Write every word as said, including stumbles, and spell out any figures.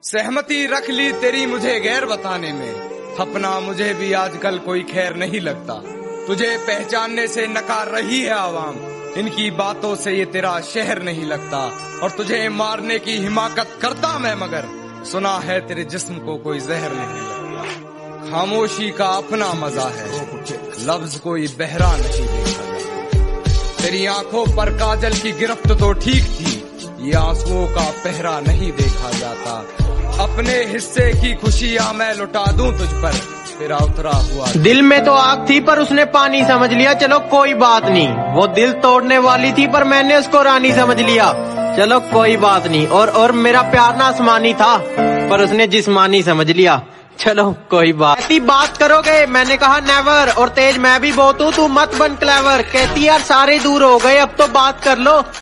सहमति रख ली तेरी मुझे गैर बताने में, अपना मुझे भी आजकल कोई खैर नहीं लगता। तुझे पहचानने से नकार रही है आवाम, इनकी बातों से ये तेरा शहर नहीं लगता। और तुझे मारने की हिमाकत करता मैं, मगर सुना है तेरे जिस्म को कोई जहर नहीं लगता। खामोशी का अपना मजा है, लफ्ज कोई बहरा नहीं देखा। तेरी आंखों पर काजल की गिरफ्त तो ठीक थी, ये आंसुओं का पहरा नहीं देखा जाता। अपने हिस्से की खुशियां मैं लुटा दूं तुझ पर, तेरा उतरा हुआ दिल में तो आग थी पर उसने पानी समझ लिया। चलो कोई बात नहीं, वो दिल तोड़ने वाली थी पर मैंने उसको रानी समझ लिया। चलो कोई बात नहीं। और और मेरा प्यार ना आसमानी था पर उसने जिस्मानी समझ लिया। चलो कोई बात। ऐसी बात करोगे? मैंने कहा नेवर। और तेज मैं भी बहुत हूँ, तू मत बन क्लेवर। कहती यार सारे दूर हो गए, अब तो बात कर लो।